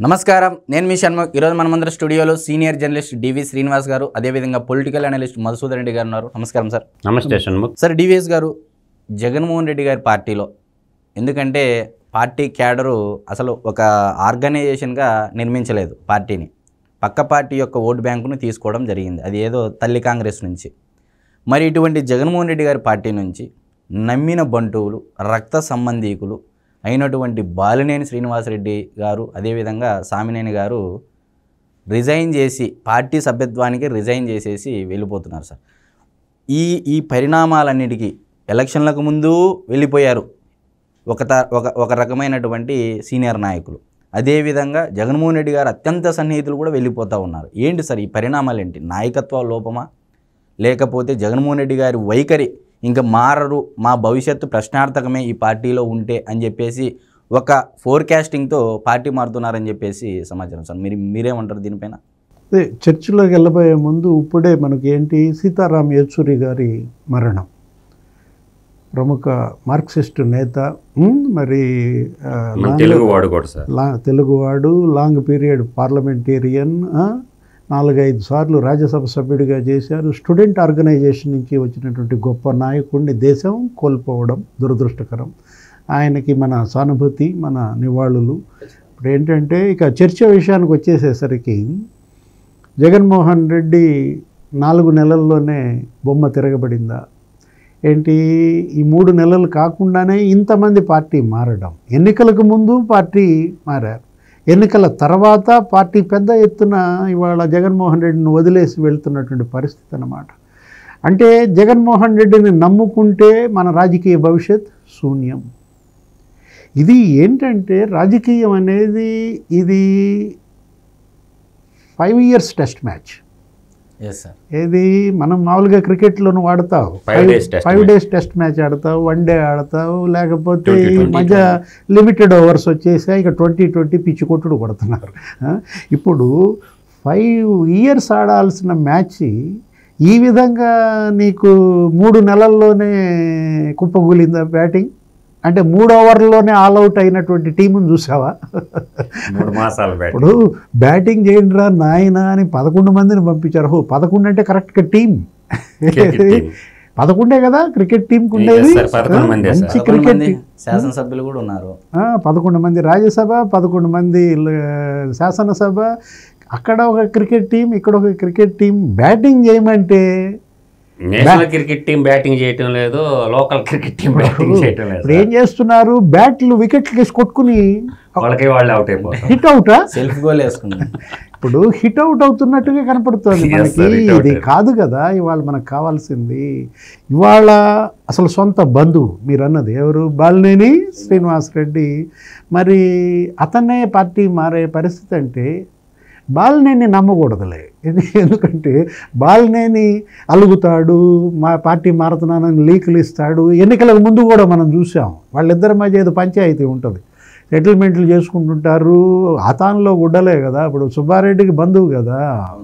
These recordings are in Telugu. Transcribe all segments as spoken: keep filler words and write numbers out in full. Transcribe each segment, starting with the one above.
నమస్కారం, నేను మీ షణ్ముఖ్. ఈరోజు మనమందరం స్టూడియోలో సీనియర్ జర్నలిస్ట్ డివి శ్రీనివాస్ గారు, అదేవిధంగా పొలిటికల్ అనలిస్ట్ మధుసూదన్ రెడ్డి గారు ఉన్నారు. నమస్కారం సార్. నమస్తే షణ్ముఖ్. సార్, డివిఎస్ గారు జగన్మోహన్ రెడ్డి గారి పార్టీలో, ఎందుకంటే పార్టీ క్యాడరు అసలు ఒక ఆర్గనైజేషన్గా నిర్మించలేదు పార్టీని, పక్క పార్టీ యొక్క ఓటు బ్యాంకును తీసుకోవడం జరిగింది, అది ఏదో తల్లి కాంగ్రెస్ నుంచి. మరి ఇటువంటి జగన్మోహన్ రెడ్డి గారి పార్టీ నుంచి నమ్మిన బంటువులు, రక్త సంబంధీకులు అయినటువంటి బాలినేని శ్రీనివాసరెడ్డి గారు, అదేవిధంగా సామినేని గారు రిజైన్ చేసి పార్టీ సభ్యత్వానికి రిజైన్ చేసేసి వెళ్ళిపోతున్నారు సార్. ఈ ఈ పరిణామాలన్నిటికీ ఎలక్షన్లకు ముందు వెళ్ళిపోయారు ఒక ఒక ఒక రకమైనటువంటి సీనియర్ నాయకులు, అదేవిధంగా జగన్మోహన్ రెడ్డి గారు అత్యంత సన్నిహితులు కూడా వెళ్ళిపోతూ ఉన్నారు. ఏంటి సార్ ఈ పరిణామాలు? ఏంటి నాయకత్వ లోపమా, లేకపోతే జగన్మోహన్ రెడ్డి గారి వైఖరి ఇంకా మారరు, మా భవిష్యత్తు ప్రశ్నార్థకమే ఈ పార్టీలో ఉంటే అని చెప్పేసి ఒక ఫోర్కాస్టింగ్తో పార్టీ మారుతున్నారని చెప్పేసి సమాచారం సార్. మీరు మీరేమంటారు దీనిపైన? అదే చర్చిలోకి వెళ్ళబోయే ముందు ఇప్పుడే మనకి ఏంటి, సీతారాం యేచూరి గారి మరణం, ప్రముఖ మార్క్సిస్ట్ నేత, మరి తెలుగువాడు కూడా సార్, తెలుగువాడు, లాంగ్ పీరియడ్ పార్లమెంటేరియన్, నాలుగైదు సార్లు రాజ్యసభ సభ్యుడిగా చేశారు. స్టూడెంట్ ఆర్గనైజేషన్ నుంచి వచ్చినటువంటి గొప్ప నాయకుడిని దేశం కోల్పోవడం దురదృష్టకరం. ఆయనకి మన సానుభూతి, మన నివాళులు. ఇప్పుడు ఏంటంటే ఇక చర్చ విషయానికి వచ్చేసేసరికి, జగన్మోహన్ రెడ్డి నాలుగు నెలల్లోనే బొమ్మ తిరగబడిందా ఏంటి? ఈ మూడు నెలలు కాకుండానే ఇంతమంది పార్టీ మారడం, ఎన్నికలకు ముందు పార్టీ మారారు, ఎన్నికల తర్వాత పార్టీ పెద్ద ఎత్తున ఇవాళ జగన్మోహన్ రెడ్డిని వదిలేసి వెళ్తున్నటువంటి పరిస్థితి అన్నమాట. అంటే జగన్మోహన్ రెడ్డిని నమ్ముకుంటే మన రాజకీయ భవిష్యత్ శూన్యం. ఇది ఏంటంటే రాజకీయం అనేది ఇది ఫైవ్ ఇయర్స్ టెస్ట్ మ్యాచ్. ఏది మనం మామూలుగా క్రికెట్లోను వాడతావు, ఫైవ్ డేస్ టెస్ట్ మ్యాచ్ ఆడతావు, వన్ డే ఆడతావు, లేకపోతే ఈ మధ్య లిమిటెడ్ ఓవర్స్ వచ్చేసా, ఇక ట్వంటీ ట్వంటీ పిచ్చి కొట్టుడు కొడుతున్నారు. ఇప్పుడు ఫైవ్ ఇయర్స్ ఆడాల్సిన మ్యాచ్ ఈ విధంగా నీకు మూడు నెలల్లోనే కుప్పగూలిందా బ్యాటింగ్? అంటే మూడు ఓవర్లోనే ఆల్అవుట్ అయినటువంటి టీముని చూసావా? మూడు మాసాలు ఇప్పుడు బ్యాటింగ్ చేయండి రా నాయన అని పదకొండు మందిని పంపించారు. హో, పదకొండు అంటే కరెక్ట్గా టీం పదకొండే కదా క్రికెట్ టీంకి ఉండేది. మంచి క్రికెట్ శాసనసభ్యులు కూడా ఉన్నారు, పదకొండు మంది రాజ్యసభ, పదకొండు మంది శాసనసభ. అక్కడ ఒక క్రికెట్ టీం, ఇక్కడ ఒక క్రికెట్ టీం. బ్యాటింగ్ చేయమంటే నేషనల్ క్రికెట్ టీం బ్యాటింగ్ చేయటం లేదు, లోకల్ క్రికెట్ టీం బ్యాటింగ్ చేయటం లేదు. ఇప్పుడు ఏం చేస్తున్నారు, బ్యాట్లు వికెట్లు వేసి కొట్టుకుని వాళ్ళకి వాళ్ళు అవుట్ అయిపోతారు. హిట్ అవుటా, సెల్ఫ్ గోల్ వేసుకున్నారు. ఇప్పుడు హిట్ అవుట్ అవుతున్నట్టుగా కనపడుతుంది మనకి. ఇది కాదు కదా ఇవాళ మనకు కావాల్సింది. ఇవాళ అసలు సొంత బంధువు మీరు అన్నది ఎవరు, బాలినేని శ్రీనివాసరెడ్డి. మరి అతనే పార్టీ మారే పరిస్థితి అంటే బాలినేని నమ్మకూడదులే. ఎందుకంటే బాలినేని అలుగుతాడు, మా పార్టీ మారుతున్నానని లీకులు ఇస్తాడు. ఎన్నికలకు ముందు కూడా మనం చూసాం, వాళ్ళిద్దరి మధ్య ఏదో పంచాయతీ ఉంటుంది, సెటిల్మెంట్లు చేసుకుంటుంటారు. ఆతాన్లో గుడ్డలే కదా. ఇప్పుడు సుబ్బారెడ్డికి బంధువు కదా,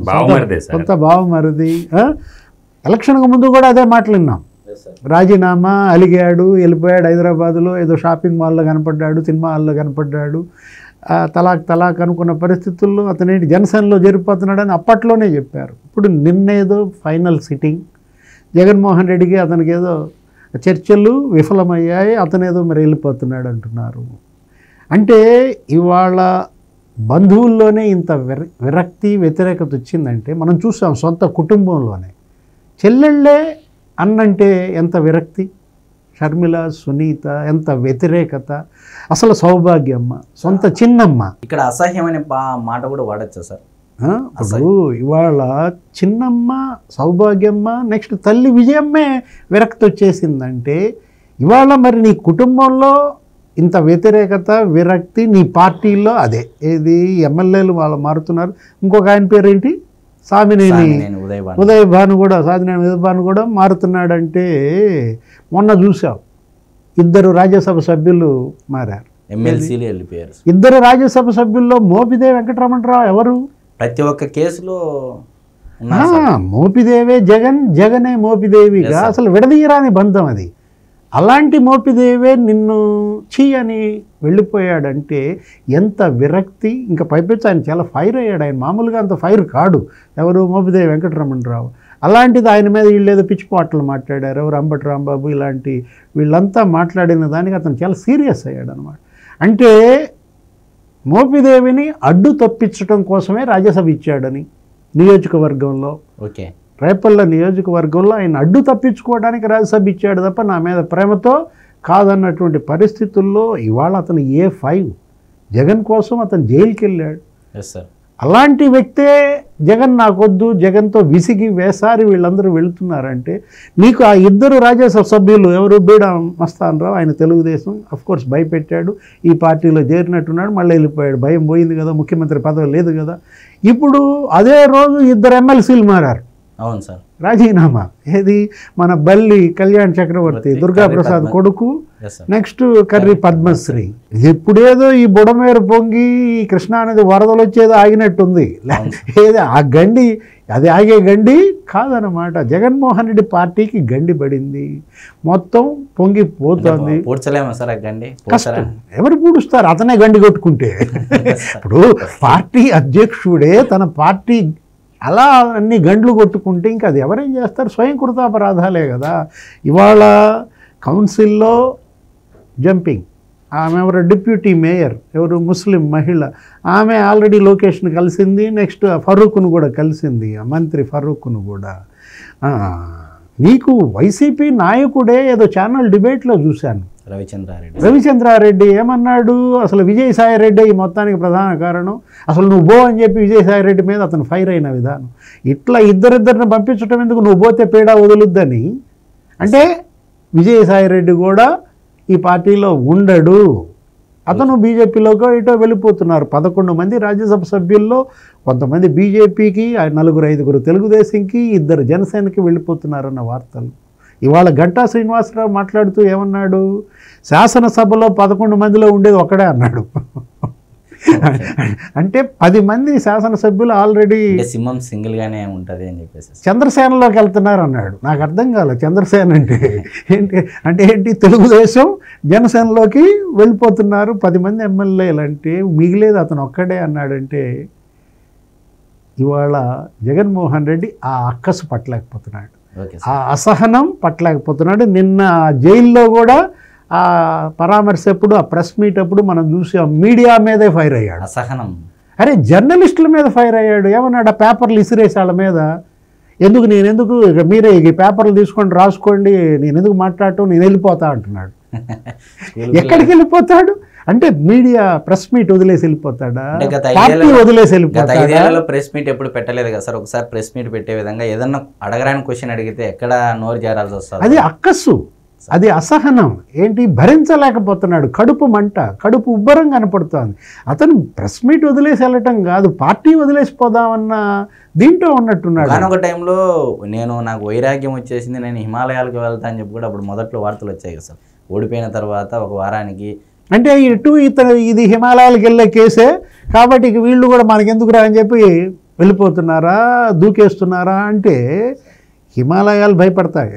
కొంత బావమరిది. ఎలక్షన్కు ముందు కూడా అదే మాట్లాడినాం, రాజీనామా, అలిగాడు, వెళ్ళిపోయాడు హైదరాబాద్లో, ఏదో షాపింగ్ మాల్లో కనపడ్డాడు, సినిమా హాల్లో కనపడ్డాడు. తలాక్ తలాక్ అనుకున్న పరిస్థితుల్లో అతనేంటి జనసేనలో జరిగిపోతున్నాడని అప్పట్లోనే చెప్పారు. ఇప్పుడు నిన్నేదో ఫైనల్ సిట్టింగ్, జగన్మోహన్ రెడ్డికి అతనికి ఏదో చర్చలు విఫలమయ్యాయి, అతనేదో మరి వెళ్ళిపోతున్నాడు అంటున్నారు. అంటే ఇవాళ బంధువుల్లోనే ఇంత విర విరక్తి వ్యతిరేకత వచ్చిందంటే మనం చూసాం. సొంత కుటుంబంలోనే చెల్లెళ్ళే అన్నంటే ఎంత విరక్తి, షర్మిల, సునీత ఎంత వ్యతిరేకత, అసలు సౌభాగ్యమ్మ సొంత చిన్నమ్మ. ఇక్కడ అసహ్యం అనే మాట కూడా వాడచ్చా సార్? ఇప్పుడు ఇవాళ చిన్నమ్మ, సౌభాగ్యమ్మ, నెక్స్ట్ తల్లి విజయమ్మే విరక్తి వచ్చేసిందంటే ఇవాళ మరి నీ కుటుంబంలో ఇంత వ్యతిరేకత, విరక్తి, నీ పార్టీలో అదే ఏది ఎమ్మెల్యేలు వాళ్ళు మారుతున్నారు. ఇంకొక ఆయన పేరేంటి, సామినేని ఉదయ్ భాను కూడా, సామినేని ఉదయ్ భాను కూడా మారుతున్నాడంటే మొన్న చూసావు ఇద్దరు రాజ్యసభ సభ్యులు మారారు, ఎమ్మెల్సీలు వెళ్ళిపోయారు. ఇద్దరు రాజ్యసభ సభ్యుల్లో మోపిదేవి వెంకటరమణరావు ఎవరు? ప్రతి ఒక్క కేసులో మోపిదేవే జగన్, జగనే మోపిదేవిగా. అసలు విడదీయరాని బంధం అది. అలాంటి మోపిదేవే నిన్ను చీ అని వెళ్ళిపోయాడంటే ఎంత విరక్తి. ఇంకా పైపెచ్చి ఆయన చాలా ఫైర్ అయ్యాడు. ఆయన మామూలుగా అంత ఫైర్ కాడు. ఎవరు? మోపిదేవి వెంకటరమణరావు. అలాంటిది ఆయన మీద వీళ్ళు ఏదో పిచ్చిపాటలు మాట్లాడారు, ఎవరు అంబటి రాంబాబు ఇలాంటి వీళ్ళంతా మాట్లాడిన దానికి అతను చాలా సీరియస్ అయ్యాడు అనమాట. అంటే మోపిదేవిని అడ్డు తప్పించడం కోసమే రాజ్యసభ ఇచ్చాడని నియోజకవర్గంలో, ఓకే, రేపల్ల నియోజకవర్గంలో ఆయన అడ్డు తప్పించుకోవడానికి రాజ్యసభ ఇచ్చాడు తప్ప నా మీద ప్రేమతో కాదన్నటువంటి పరిస్థితుల్లో ఇవాళ అతను ఏ ఫైవ్ జగన్ కోసం అతను జైలుకి వెళ్ళాడు. Yes sir. అలాంటి వ్యక్తే జగన్ నాకొద్దు, జగన్తో విసిగి వేసారి వీళ్ళందరూ వెళుతున్నారంటే నీకు ఆ ఇద్దరు రాజ్యసభ సభ్యులు ఎవరు? బీడా మస్తాన్ రావు, ఆయన తెలుగుదేశం, అఫ్కోర్స్ భయపెట్టాడు, ఈ పార్టీలో చేరినట్టున్నాడు, మళ్ళీ వెళ్ళిపోయాడు, భయం పోయింది కదా, ముఖ్యమంత్రి పదవి లేదు కదా. ఇప్పుడు అదే రోజు ఇద్దరు ఎమ్మెల్సీలు మారారు. అవును సార్. రాజీనామా ఏది? మన బల్లి కళ్యాణ్ చక్రవర్తి, దుర్గాప్రసాద్ కొడుకు, నెక్స్ట్ కర్రి పద్మశ్రీ. ఇది ఇప్పుడేదో ఈ బుడమేరు పొంగి ఈ కృష్ణానది వరదలు వచ్చేదో ఆగినట్టుంది. ఏది ఆ గండి, అది ఆగే గండి కాదనమాట. జగన్మోహన్ రెడ్డి పార్టీకి గండి పడింది, మొత్తం పొంగిపోతుంది. పూడ్చలేమా సార్ ఆ గండి? కష్టం. ఎవరు పూడుస్తారు? అతనే గండి కొట్టుకుంటే. ఇప్పుడు పార్టీ అధ్యక్షుడే తన పార్టీ అలా అన్ని గండ్లు కొట్టుకుంటే ఇంకా అది ఎవరేం చేస్తారు? స్వయం కృతాపరాధాలే కదా. ఇవాళ కౌన్సిల్లో జంపింగ్, ఆమె ఎవరు? డిప్యూటీ మేయర్ ఎవరు? ముస్లిం మహిళ, ఆమె ఆల్రెడీ లోకేష్ను కలిసింది, నెక్స్ట్ ఫరూక్ను కూడా కలిసింది, మంత్రి ఫరూక్ను కూడా. నీకు వైసీపీ నాయకుడే ఏదో ఛానల్ డిబేట్లో చూశాను, రవిచంద్రారెడ్డి రవిచంద్రారెడ్డి ఏమన్నాడు? అసలు విజయసాయి రెడ్డి ఈ మొత్తానికి ప్రధాన కారణం, అసలు నువ్వు బో అని చెప్పి విజయసాయి రెడ్డి మీద అతను ఫైర్ అయిన విధానం, ఇట్లా ఇద్దరిద్దరిని పంపించడం ఎందుకు, నువ్వు పోతే పీడా వదులుద్దని. అంటే విజయసాయి రెడ్డి కూడా ఈ పార్టీలో ఉండడు, అతను బీజేపీలోకి ఇటో వెళ్ళిపోతున్నారు. పదకొండు మంది రాజ్యసభ సభ్యుల్లో కొంతమంది బీజేపీకి, నలుగురు ఐదుగురు తెలుగుదేశంకి, ఇద్దరు జనసేనకి వెళ్ళిపోతున్నారన్న వార్తలు. ఇవాళ గంటా శ్రీనివాసరావు మాట్లాడుతూ ఏమన్నాడు? శాసనసభలో పదకొండు మందిలో ఉండేది ఒక్కడే అన్నాడు. అంటే పది మంది శాసనసభ్యులు ఆల్రెడీ సింహం సింగిల్ గానే ఉంటుంది అని చెప్పేసి చంద్రసేనలోకి వెళ్తున్నారు అన్నాడు. నాకు అర్థం కాలేదు చంద్రసేన అంటే ఏంటి. అంటే ఏంటి? తెలుగుదేశం జనసేనలోకి వెళ్ళిపోతున్నారు పది మంది ఎమ్మెల్యేలు, అంటే మిగిలేదు అతను ఒక్కడే అన్నాడంటే ఇవాళ జగన్మోహన్ రెడ్డి ఆ అక్కసు పట్టలేకపోతున్నాడు, ఆ అసహనం పట్టలేకపోతున్నాడు. నిన్న జైల్లో కూడా ఆ పరామర్శ ఎప్పుడు, ఆ ప్రెస్ మీట్ అప్పుడు మనం చూసాం, మీడియా మీదే ఫైర్ అయ్యాడు. అసహనం. అరే జర్నలిస్టుల మీద ఫైర్ అయ్యాడు. ఏమన్నాడు? ఆ పేపర్లు ఇసిరేసి వాళ్ళ మీద, ఎందుకు నేను ఎందుకు, ఇక మీరే ఈ పేపర్లు తీసుకొని రాసుకోండి, నేను ఎందుకు మాట్లాడటం, నేను వెళ్ళిపోతా అంటున్నాడు. ఎక్కడికి వెళ్ళిపోతాడు? అంటే మీడియా ప్రెస్ మీట్ వదిలేసి వెళ్ళిపోతాడా? పార్టీ వదిలేసి వెళ్ళిపోతాడా? ప్రెస్ మీట్ ఎప్పుడు పెట్టలేదు కదా సార్. ఒకసారి ప్రెస్ మీట్ పెట్టే విధంగా ఏదన్నా అడగరాని క్వశ్చన్ అడిగితే ఎక్కడ నోరు జారాల్సి వస్తుంది. అది అక్కసు, అది అసహనం. ఏంటి? భరించలేకపోతున్నాడు. కడుపు మంట, కడుపు ఉబ్బరం కనపడుతోంది. అతను ప్రెస్ మీట్ వదిలేసి వెళ్ళటం కాదు, పార్టీ వదిలేసిపోదామన్న దీంట్లో ఉన్నట్టున్నాడు. కానీ ఒక టైంలో నేను నాకు వైరాగ్యం వచ్చేసింది, నేను హిమాలయాలకు వెళ్తా అని చెప్పి కూడా అప్పుడు మొదట్లో వార్తలు వచ్చాయి కదా సార్. ఓడిపోయిన తర్వాత ఒక వారానికి, అంటే ఇటు ఇతను ఇది హిమాలయాలకు వెళ్ళే కేసే కాబట్టి ఇక వీళ్ళు కూడా మనకెందుకురా అని చెప్పి వెళ్ళిపోతున్నారా, దూకేస్తున్నారా అంటే హిమాలయాలు భయపడతాయి.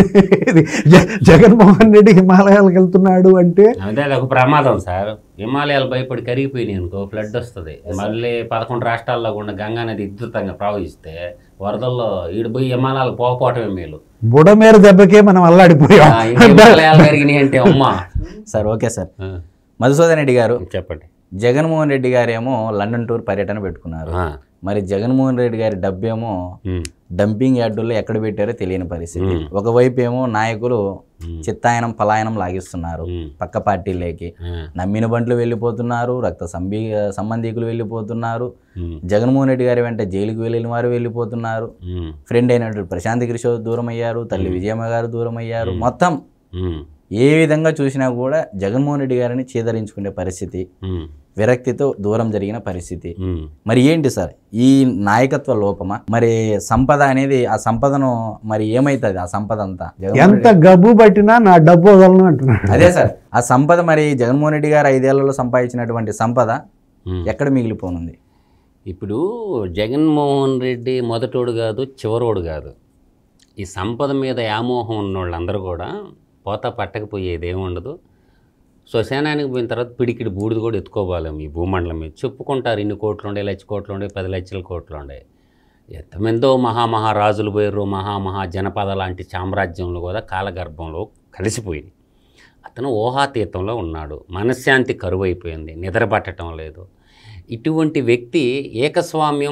జగన్మోహన్ రెడ్డి హిమాలయాలకు వెళ్తున్నాడు అంటే అదే ఒక ప్రమాదం సార్. హిమాలయాలు భయపడి కరిగిపోయినాయి అనుకో, ఫ్లడ్ వస్తుంది. మళ్ళీ పదకొండు రాష్ట్రాల్లో కూడా గంగా నది విద్యుత్తంగా ప్రవహిస్తే వరదల్లో ఈడిపోయి హిమాలయాలకు పోకపోవటమే మేలు. బుడమేరు దెబ్బకే మనం అల్లాడిపోయాం. హిమాలయాలు కరిగినాయి అంటే అమ్మా. Sir okay sir. Madhusudan Reddy గారు చెప్పండి. జగన్మోహన్ రెడ్డి గారు ఏమో లండన్ టూర్ పర్యటన పెట్టుకున్నారు. మరి జగన్మోహన్ రెడ్డి గారి డబ్బేమో డంపింగ్ యార్డుల్లో ఎక్కడ పెట్టారో తెలియని పరిస్థితి. ఒకవైపు ఏమో నాయకులు చిత్తాయనం పలాయనం లాగిస్తున్నారు పక్క పార్టీలేకి, నమ్మిన బండ్లు వెళ్ళిపోతున్నారు, రక్త సంబీ సంబంధీకులు వెళ్ళిపోతున్నారు, జగన్మోహన్ రెడ్డి గారి వెంట జైలుకు వెళ్ళిన వారు వెళ్ళిపోతున్నారు, ఫ్రెండ్ అయినటువంటి ప్రశాంత్ కిషోర్ దూరం అయ్యారు, తల్లి విజయమ్మ గారు దూరం అయ్యారు. మొత్తం ఏ విధంగా చూసినా కూడా జగన్మోహన్ రెడ్డి గారిని చీదరించుకునే పరిస్థితి, విరక్తితో దూరం జరిగిన పరిస్థితి. మరి ఏంటి సార్ ఈ నాయకత్వ లోపమా? మరి సంపద అనేది, ఆ సంపదను మరి ఏమైతుంది? ఆ సంపద అంతా ఎంత గబ్బు పట్టినా నా డబ్బు వదలను అంటున్నాడు. అదే సార్, ఆ సంపద మరి జగన్మోహన్ రెడ్డి గారు ఐదేళ్లలో సంపాదించినటువంటి సంపద ఎక్కడ మిగిలిపోనుంది? ఇప్పుడు జగన్మోహన్ రెడ్డి మొదటోడు కాదు, చివరోడు కాదు. ఈ సంపద మీద వ్యామోహం ఉన్న వాళ్ళందరూ కూడా పోతా పట్టకపోయేది ఏముండదు. శ్మశానానికి పోయిన తర్వాత పిడికిడి బూడిది కూడా ఎత్తుకోవాలి ఈ భూమండలం మీద. చెప్పుకుంటారు ఇన్ని కోట్లు ఉండే, లక్ష కోట్లు ఉండే, పది లక్షల కోట్లు ఉండే. ఎంతమందో మహామహారాజులు పోయారు, మహామహా జనపద లాంటి సామ్రాజ్యంలో కూడా కాలగర్భంలో కలిసిపోయింది. అతను ఊహాతీతంలో ఉన్నాడు, మనశ్శాంతి కరువైపోయింది, నిద్ర పట్టడం లేదు. ఇటువంటి వ్యక్తి ఏకస్వామ్యం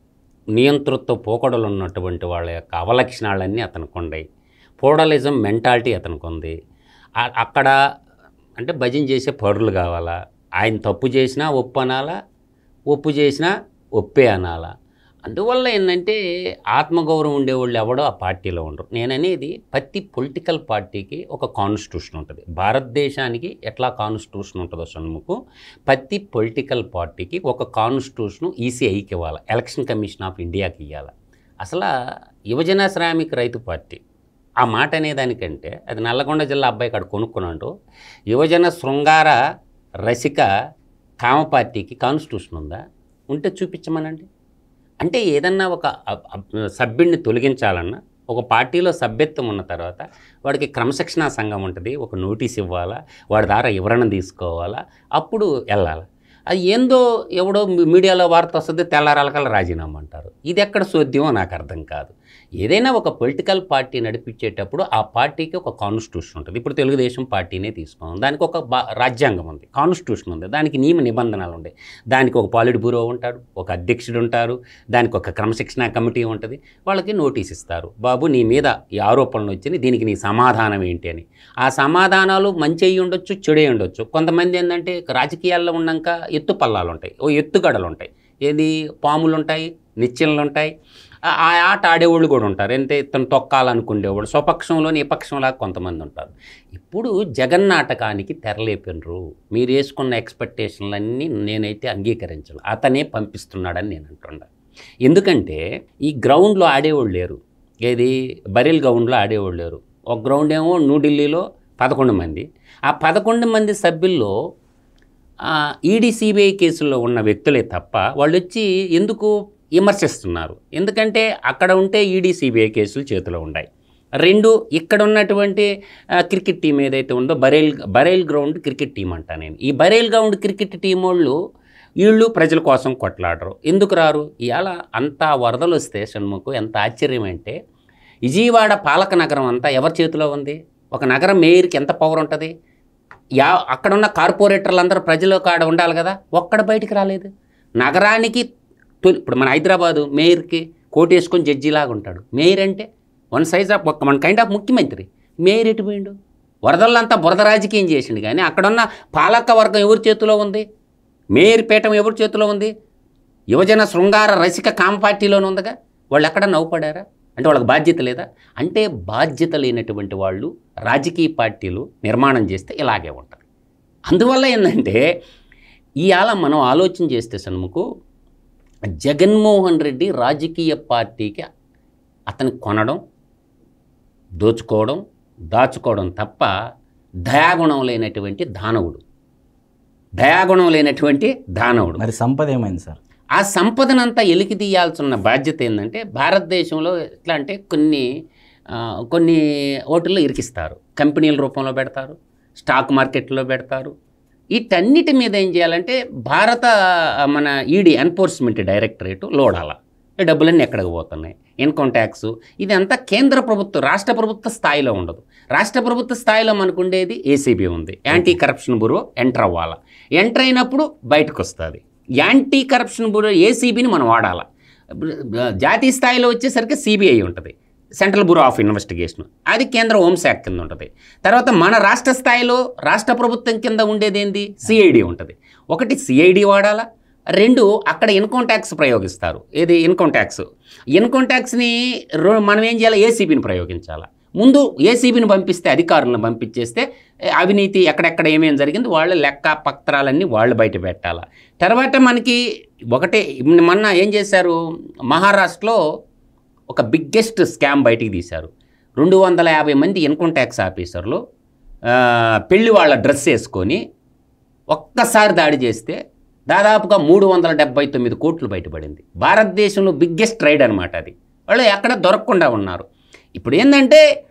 నియంతృత్వ పోకడలు ఉన్నటువంటి వాళ్ళ యొక్క అవలక్షణాలన్నీ అతనికి ఉన్నాయి. ఫోడలిజం మెంటాలిటీ అతనికి ఉంది. అక్కడ అంటే భజన చేసే పరులు కావాలా, ఆయన తప్పు చేసినా ఒప్పు అనాలా, ఒప్పు చేసినా ఒప్పే అనాలా. అందువల్ల ఏంటంటే ఆత్మగౌరవం ఉండేవాళ్ళు ఎవడో ఆ పార్టీలో ఉండరు. నేననేది ప్రతి పొలిటికల్ పార్టీకి ఒక కాన్స్టిట్యూషన్ ఉంటుంది. భారతదేశానికి ఎట్లా కాన్స్టిట్యూషన్ ఉంటుందో షణ్ముఖు, ప్రతి పొలిటికల్ పార్టీకి ఒక కాన్స్టిట్యూషన్ ఈసీఐకి ఇవ్వాలి, ఎలక్షన్ కమిషన్ ఆఫ్ ఇండియాకి ఇవ్వాలి. అసలు యువజన శ్రామిక రైతు పార్టీ ఆ మాట అనేదానికంటే అది నల్లగొండ జిల్లా అబ్బాయి కాడ కొనుక్కున్నాడు. యువజన శృంగార రసిక కామ పార్టీకి కాన్స్టిట్యూషన్ ఉందా? ఉంటే చూపించమనండి. అంటే ఏదన్నా ఒక సభ్యుడిని తొలగించాలన్నా ఒక పార్టీలో సభ్యత్వం ఉన్న తర్వాత వాడికి క్రమశిక్షణా సంఘం ఉంటుంది, ఒక నోటీస్ ఇవ్వాలా, వాడి ద్వారా వివరణ తీసుకోవాలా, అప్పుడు వెళ్ళాలి. అది ఏందో ఎవడో మీడియాలో వార్త వస్తుంది, తెల్లారాలకల్లా రాజీనామా అంటారు. ఇది ఎక్కడ సోద్యమో నాకు అర్థం కాదు. ఏదైనా ఒక పొలిటికల్ పార్టీ నడిపించేటప్పుడు ఆ పార్టీకి ఒక కాన్స్టిట్యూషన్ ఉంటుంది. ఇప్పుడు తెలుగుదేశం పార్టీనే తీసుకోండి, దానికి ఒక రాజ్యాంగం ఉంది, కాన్స్టిట్యూషన్ ఉంది, దానికి నియమ నిబంధనలు ఉంటాయి. దానికి ఒక పాలిట్ బ్యూరో ఉంటాడు, ఒక అధ్యక్షుడు ఉంటారు, దానికి ఒక క్రమశిక్షణా కమిటీ ఉంటుంది. వాళ్ళకి నోటీస్ ఇస్తారు, బాబు నీ మీద ఈ ఆరోపణలు వచ్చినాయి, దీనికి నీ సమాధానం ఏంటి అని. ఆ సమాధానాలు మంచి అయ్యి ఉండొచ్చు, చెడు అయ్యి ఉండొచ్చు. కొంతమంది ఏంటంటే రాజకీయాల్లో ఉన్నాక ఎత్తు పల్లాలు ఉంటాయి, ఓ ఎత్తుగడలు ఉంటాయి, ఏది పాములు ఉంటాయి, నిచ్చెనలు ఉంటాయి. ఆ ఆట ఆడేవాళ్ళు కూడా ఉంటారు, అంటే ఇతను తొక్కాలనుకునేవాళ్ళు, స్వపక్షంలోని ఏ పక్షంలాగా కొంతమంది ఉంటారు. ఇప్పుడు జగన్ నాటకానికి తెరలేపినరు. మీరు వేసుకున్న ఎక్స్పెక్టేషన్లన్నీ నేనైతే అంగీకరించను. అతనే పంపిస్తున్నాడని నేను అంటున్నా. ఎందుకంటే ఈ గ్రౌండ్లో ఆడేవాళ్ళు లేరు, ఏది బరీల్ గ్రౌండ్లో ఆడేవాళ్ళు లేరు. ఒక గ్రౌండ్ ఏమో న్యూఢిల్లీలో పదకొండు మంది. ఆ పదకొండు మంది సభ్యుల్లో ఈడీ సిబిఐ కేసుల్లో ఉన్న వ్యక్తులే తప్ప వాళ్ళు వచ్చి ఎందుకు విమర్శిస్తున్నారు? ఎందుకంటే అక్కడ ఉంటే ఈడీ సిబిఐ కేసులు చేతిలో ఉన్నాయి. రెండు, ఇక్కడ ఉన్నటువంటి క్రికెట్ టీం ఏదైతే ఉందో బరేల్ బరేల్ గ్రౌండ్ క్రికెట్ టీం అంటా నేను. ఈ బరేల్ గ్రౌండ్ క్రికెట్ టీం వాళ్ళు వీళ్ళు ప్రజల కోసం కొట్లాడరు, ఎందుకు రారు? ఇవాళ అంతా వరదలు వస్తే షణ్ముఖు ఎంత ఆశ్చర్యం అంటే, విజయవాడ పాలక నగరం అంతా ఎవరి చేతిలో ఉంది? ఒక నగరం మేయర్కి ఎంత పవర్ ఉంటుంది? యా అక్కడున్న కార్పొరేటర్లు అందరూ ప్రజలు కాడ ఉండాలి కదా, ఒక్కడ బయటికి రాలేదు. నగరానికి ఇప్పుడు మన హైదరాబాదు మేయర్కి కోట్ వేసుకొని జడ్జిలాగా ఉంటాడు. మేయర్ అంటే వన్ సైజ్ ఆఫ్ ఒక మన కైండ్ ఆఫ్ ముఖ్యమంత్రి. మేయర్ ఎటు పోయిండు? వరదలంతా బురద రాజకీయం చేసిండు, కానీ అక్కడున్న పాలక వర్గం ఎవరి చేతిలో ఉంది? మేయర్ పీఠం ఎవరి చేతిలో ఉంది? యువజన శృంగార రసిక కామ పార్టీలోనే ఉందిగా. వాళ్ళు ఎక్కడ నవ్వుపడారా? అంటే వాళ్ళకి బాధ్యత లేదా? అంటే బాధ్యత లేనటువంటి వాళ్ళు రాజకీయ పార్టీలు నిర్మాణం చేస్తే ఇలాగే ఉంటుంది. అందువల్ల ఏంటంటే ఇవాళ మనం ఆలోచన చేస్తే షణ్ముఖు, జగన్మోహన్ రెడ్డి రాజకీయ పార్టీకి అతను కొనడం, దోచుకోవడం, దాచుకోవడం తప్ప దయాగుణం లేనటువంటి దానవుడు. దయాగుణం లేనటువంటి దానవుడు. మరి సంపద ఏమైంది సార్? ఆ సంపదనంతా ఎలికి తీయాల్సిన బాధ్యత ఏంటంటే, భారతదేశంలో ఎట్లా అంటే కొన్ని కొన్ని ఓటుల్లో ఇరికిస్తారు, కంపెనీల రూపంలో పెడతారు, స్టాక్ మార్కెట్లో పెడతారు. వీటన్నిటి మీద ఏం చేయాలంటే భారత మన ఈడీ ఎన్ఫోర్స్మెంట్ డైరెక్టరేట్ లోడాల. ఈ డబ్బులన్నీ ఎక్కడికి పోతున్నాయి? ఇన్కమ్ ట్యాక్స్ ఇదంతా కేంద్ర ప్రభుత్వ, రాష్ట్ర ప్రభుత్వ స్థాయిలో ఉండదు. రాష్ట్ర ప్రభుత్వ స్థాయిలో మనకు ఉండేది ఏసీబీ ఉంది, యాంటీ కరప్షన్ బ్యూరో. ఎంటర్ అవ్వాలా, ఎంటర్ అయినప్పుడు బయటకు వస్తుంది. యాంటీ కరప్షన్ బ్యూరో ఏసీబీని మనం వాడాలి. జాతీయ స్థాయిలో వచ్చేసరికి సిబిఐ ఉంటుంది, సెంట్రల్ బ్యూరో ఆఫ్ ఇన్వెస్టిగేషన్, అది కేంద్ర హోంశాఖ కింద ఉంటుంది. తర్వాత మన రాష్ట్ర స్థాయిలో రాష్ట్ర ప్రభుత్వం కింద ఉండేది ఏంది? సిఐడి ఉంటుంది. ఒకటి సిఐడి వాడాలా, రెండు అక్కడ ఇన్కమ్ ట్యాక్స్ ప్రయోగిస్తారు. ఏది ఇన్కమ్ ట్యాక్స్? ఇన్కమ్ ట్యాక్స్ని మనం ఏం చేయాలి? ఏసీబీని ప్రయోగించాలి. ముందు ఏసీబీని పంపిస్తే, అధికారులను పంపించేస్తే అవినీతి ఎక్కడెక్కడ ఏమేమి జరిగింది వాళ్ళ లెక్క పత్రాలన్నీ వాళ్ళు బయట పెట్టాలి. తర్వాత మనకి ఒకటే మొన్న ఏం చేశారు, మహారాష్ట్రలో ఒక బిగ్గెస్ట్ స్కామ్ బయటికి తీశారు. రెండు వందల యాభై మంది ఇన్కమ్ ట్యాక్స్ ఆఫీసర్లు పెళ్లి వాళ్ళ డ్రెస్ వేసుకొని ఒక్కసారి దాడి చేస్తే దాదాపుగా మూడు వందల డెబ్బై తొమ్మిది కోట్లు బయటపడింది. భారతదేశంలో బిగ్గెస్ట్ రైడ్ అనమాట అది. వాళ్ళు ఎక్కడ దొరకకుండా ఉన్నారు. ఇప్పుడు ఏంటంటే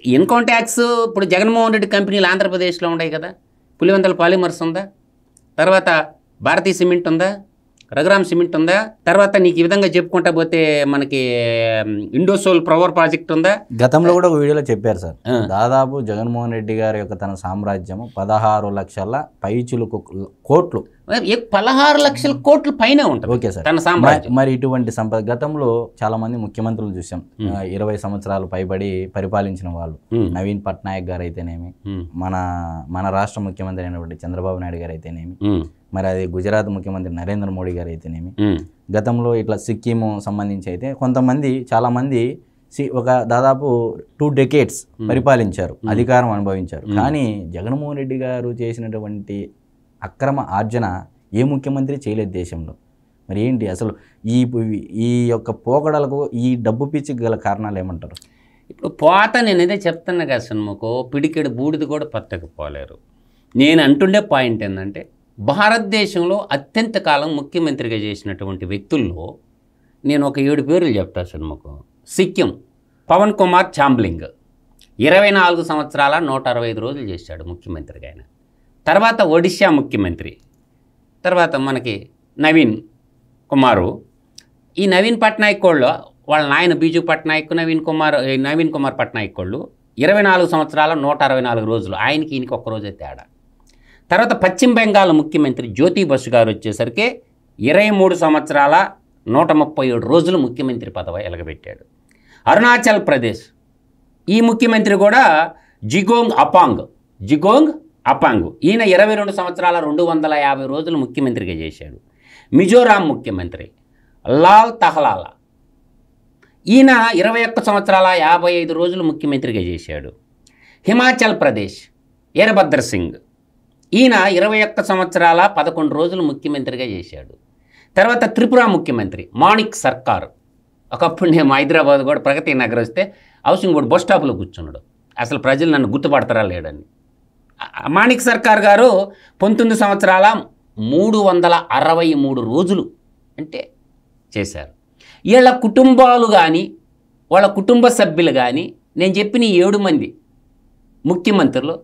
ఇన్కమ్ ట్యాక్స్ ఇప్పుడు జగన్మోహన్ రెడ్డి కంపెనీలు ఆంధ్రప్రదేశ్లో ఉన్నాయి కదా. పులివెందుల పాలిమర్స్ ఉందా, తర్వాత భారతీయ సిమెంట్ ఉందా, రఘురామ్ సిమెంట్ ఉందా, తర్వాత నీకు ఈ విధంగా చెప్పుకుంటా పోతే మనకి ఇండోసోల్ పవర్ ప్రాజెక్ట్ ఉందా. గతంలో కూడా ఒక వీడియోలో చెప్పారు సార్, దాదాపు జగన్మోహన్ రెడ్డి గారి యొక్క తన సామ్రాజ్యము పదహారు లక్షల పైచులకు కోట్లు, పదహారు లక్షల కోట్ల పైన ఉంటుంది ఓకే సార్ తన సామ్రాజ్యం. మరి ఇటువంటి సంపద గతంలో చాలా మంది ముఖ్యమంత్రులు చూసాం, ఇరవై సంవత్సరాలు పైబడి పరిపాలించిన వాళ్ళు. నవీన్ పట్నాయక్ గారు అయితేనేమి, మన మన రాష్ట్ర ముఖ్యమంత్రి అయినటువంటి చంద్రబాబు నాయుడు గారు అయితేనేమి, మరి అది గుజరాత్ ముఖ్యమంత్రి నరేంద్ర మోడీ గారు అయితేనేమి, గతంలో ఇట్లా సిక్కిము సంబంధించి అయితే కొంతమంది చాలా మంది ఒక దాదాపు టూ డెకేడ్స్ పరిపాలించారు, అధికారం అనుభవించారు. కానీ జగన్మోహన్ రెడ్డి గారు చేసినటువంటి అక్రమ ఆర్జన ఏ ముఖ్యమంత్రి చేయలేదు దేశంలో. మరి ఏంటి అసలు ఈ ఈ యొక్క పోకడలకు, ఈ డబ్బు పిచ్చికి గల కారణాలు ఏమంటారు? ఇప్పుడు పోత నేను ఏదో చెప్తున్నా కదా సినిమాకు, పిడికెడు బూడిది కూడా పట్టకపోలేరు. నేను అంటుండే పాయింట్ ఏంటంటే, భారతదేశంలో అత్యంత కాలం ముఖ్యమంత్రిగా చేసినటువంటి వ్యక్తుల్లో నేను ఒక ఏడు పేర్లు చెప్తా సినిమాకు. సిక్కిం పవన్ కుమార్ చాంబ్లింగ్ ఇరవై నాలుగు సంవత్సరాల నూట అరవై ఐదు రోజులు చేశాడు ముఖ్యమంత్రిగా ఆయన. తర్వాత ఒడిశా ముఖ్యమంత్రి, తర్వాత మనకి నవీన్ కుమారు. ఈ నవీన్ పట్నాయక్ వాళ్ళు, వాళ్ళ నాయన బీజు పట్నాయక్, నవీన్ కుమార్ నవీన్ కుమార్ పట్నాయక్ వాళ్ళు ఇరవై నాలుగు సంవత్సరాల నూట అరవై నాలుగు రోజులు, ఆయనకి ఈయనకి ఒక్కరోజే తేడా. తర్వాత పశ్చిమ బెంగాల్ ముఖ్యమంత్రి జ్యోతి బసు గారు వచ్చేసరికి ఇరవై మూడు సంవత్సరాల నూట ముప్పై ఏడు రోజులు ముఖ్యమంత్రి పదవి ఎలగబెట్టాడు. అరుణాచల్ ప్రదేశ్ ఈ ముఖ్యమంత్రి కూడా జిగోంగ్ అపాంగ్ జిగోంగ్ అపాంగ్ ఈయన ఇరవై రెండు సంవత్సరాల రెండు వందల యాభై రోజులు ముఖ్యమంత్రిగా చేశాడు. మిజోరాం ముఖ్యమంత్రి లాల్ తహలాలా ఈయన ఇరవై ఒక్క సంవత్సరాల యాభై ఐదు రోజులు ముఖ్యమంత్రిగా చేశాడు. హిమాచల్ ప్రదేశ్ వీరభద్ర సింగ్ ఈయన ఇరవై ఒక్క సంవత్సరాల పదకొండు రోజులు ముఖ్యమంత్రిగా చేశాడు. తర్వాత త్రిపుర ముఖ్యమంత్రి మాణిక్ సర్కార్, ఒకప్పుడు నేను హైదరాబాద్ కూడా ప్రగతి నగర్ వస్తే హౌసింగ్ బోర్డు బస్ స్టాప్లో కూర్చున్నాడు, అసలు ప్రజలు నన్ను గుర్తుపడతారా లేడని. మాణిక్ సర్కార్ గారు పంతొమ్మిది సంవత్సరాల మూడు వందల అరవై మూడు రోజులు అంటే చేశారు. వీళ్ళ కుటుంబాలు కానీ వాళ్ళ కుటుంబ సభ్యులు కానీ నేను చెప్పిన ఏడు మంది ముఖ్యమంత్రులు,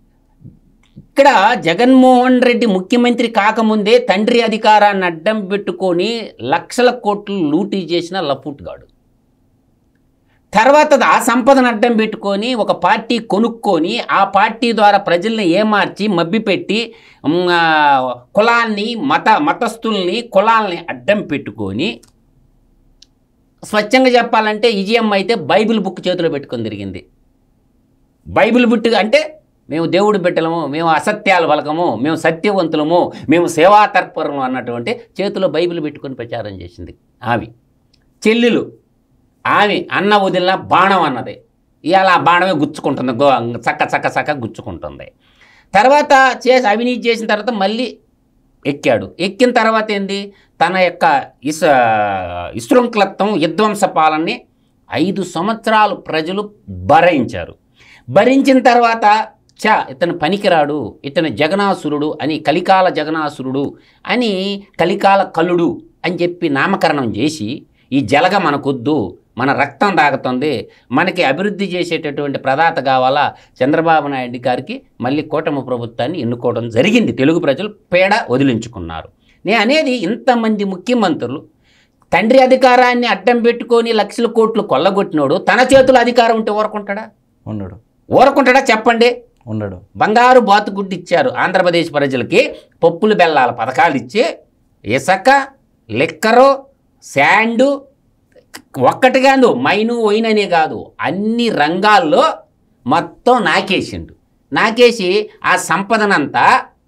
ఇక్కడ జగన్మోహన్ రెడ్డి ముఖ్యమంత్రి కాకముందే తండ్రి అధికారాన్ని అడ్డం పెట్టుకొని లక్షల కోట్లు లూటీ చేసిన లఫూట్గాడు. తర్వాత ఆ సంపదను అడ్డం పెట్టుకొని ఒక పార్టీ కొనుక్కొని ఆ పార్టీ ద్వారా ప్రజల్ని ఏమార్చి మభ్యపెట్టి కులాన్ని మత మతస్థుల్ని కులాల్ని అడ్డం పెట్టుకొని, స్వచ్ఛంగా చెప్పాలంటే ఈజీఎం అయితే బైబిల్ బుక్ చేతిలో పెట్టుకొని తిరిగింది. బైబిల్ బుక్ అంటే మేము దేవుడు బిడ్డలము, మేము అసత్యాలు పలకము, మేము సత్యవంతులము, మేము సేవా తత్పరము అన్నటువంటి చేతిలో బైబిల్ పెట్టుకొని ప్రచారం చేసింది. ఆమె చెల్లెలు ఆమె అన్న వదిలిన బాణం అన్నది, ఇవాళ ఆ బాణమే గుచ్చుకుంటుంది, గో చక్క చక్క చక్క గుచ్చుకుంటుంది. తర్వాత చేసి అవినీతి చేసిన తర్వాత మళ్ళీ ఎక్కాడు. ఎక్కిన తర్వాత ఏంది, తన యొక్క ఇస్ ఇశృంఖలత్వం విధ్వంస పాలనని ఐదు సంవత్సరాలు ప్రజలు భరించారు. భరించిన తర్వాత చా ఇతను పనికిరాడు, ఇతను జగనాసురుడు అని, కలికాల జగనాసురుడు అని, కలికాల కలుడు అని చెప్పి నామకరణం చేసి, ఈ జలగ మనకొద్దు, మన రక్తం తాగుతుంది, మనకి అభివృద్ధి చేసేటటువంటి ప్రదాత కావాలా, చంద్రబాబు నాయుడు గారికి మళ్ళీ కూటమి ప్రభుత్వాన్ని ఎన్నుకోవడం జరిగింది. తెలుగు ప్రజలు పేడ వదిలించుకున్నారు. నేను అనేది ఇంతమంది ముఖ్యమంత్రులు తండ్రి అధికారాన్ని అడ్డం పెట్టుకొని లక్షల కోట్లు కొల్లగొట్టినోడు తన చేతుల అధికారం ఉంటే ఊరకుంటాడా? ఉండడు. ఊరకుంటాడా చెప్పండి? ఉండడు. బంగారు బాతుగుడ్డు ఇచ్చారు ఆంధ్రప్రదేశ్ ప్రజలకి, పప్పులు బెల్లాల పథకాలు ఇచ్చి ఇసక, లిక్కరు, శాండు, ఒక్కటిగాను మైను వైననే కాదు అన్ని రంగాల్లో మొత్తం నాకేసిండు. నాకేసి ఆ సంపదనంతా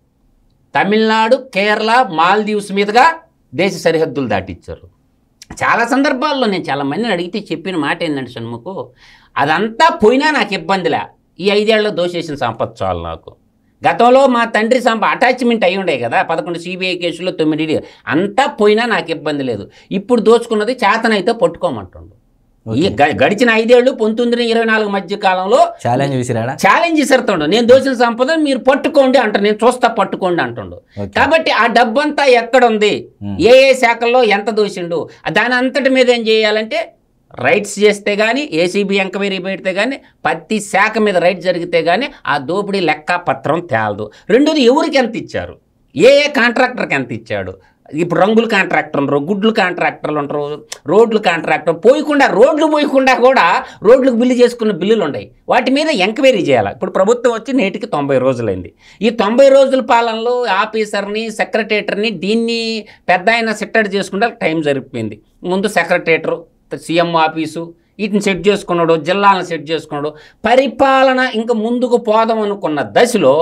తమిళనాడు, కేరళ, మాల్దీవ్స్ మీదుగా దేశ సరిహద్దులు దాటిచ్చారు. చాలా సందర్భాల్లో నేను చాలా మందిని అడిగితే చెప్పిన మాట ఏంటంటే, షణ్ముఖు అదంతా పోయినా నాకు ఇబ్బందిలే, ఈ ఐదేళ్లలో దోషేసిన సంపద చాలు నాకు. గతంలో మా తండ్రి సంప అటాచ్మెంట్ అయి ఉండే కదా, పదకొండు సిబిఐ కేసుల్లో తొమ్మిది, అంతా పోయినా నాకు ఇబ్బంది లేదు. ఇప్పుడు దోచుకున్నది చేతనైతే పట్టుకోమంటుండు. ఈ గడిచిన ఐదేళ్లు పంతొమ్మిది ఇరవై నాలుగు మధ్య కాలంలో ఛాలెంజ్ విసిరాడా? ఛాలెంజ్ విసిరుతుండు. నేను దోచిన సంపద మీరు పట్టుకోండి అంటాడు, నేను చూస్తా పట్టుకోండి అంటుండు. కాబట్టి ఆ డబ్బంతా ఎక్కడుంది, ఏ ఏ శాఖల్లో ఎంత దోసిండు, దాని అంతటి మీద ఏం చేయాలంటే రైట్స్ చేస్తే కానీ, ఏసీబీ ఎంక్వైరీ పెడితే కానీ, ప్రతి శాఖ మీద రైట్ జరిగితే కానీ ఆ దోపిడీ లెక్క పత్రం తేలదు. రెండోది ఎవరికి ఎంత ఇచ్చారు, ఏ ఏ కాంట్రాక్టర్కి ఎంత ఇచ్చాడు. ఇప్పుడు రంగుల కాంట్రాక్టర్ ఉంటారు, గుడ్లు కాంట్రాక్టర్లు ఉంటారు, రోడ్లు కాంట్రాక్టర్ పోయకుండా రోడ్లు పోయకుండా కూడా రోడ్లకు బిల్లు చేసుకున్న బిల్లులు ఉన్నాయి. వాటి మీద ఎంక్వైరీ చేయాలి. ఇప్పుడు ప్రభుత్వం వచ్చి నేటికి తొంభై రోజులైంది. ఈ తొంభై రోజుల పాలనలో ఆఫీసర్ని, సెక్రటేటర్ని దీన్ని పెద్ద ఆయన సెట్టడి చేసుకుంటే టైం జరిగిపోయింది. ముందు సెక్రటేటరు, సీఎం ఆఫీసు వీటిని సెట్ చేసుకున్నాడు, జిల్లాలను సెట్ చేసుకున్నాడు. పరిపాలన ఇంకా ముందుకు పోదాం అనుకున్న దశలో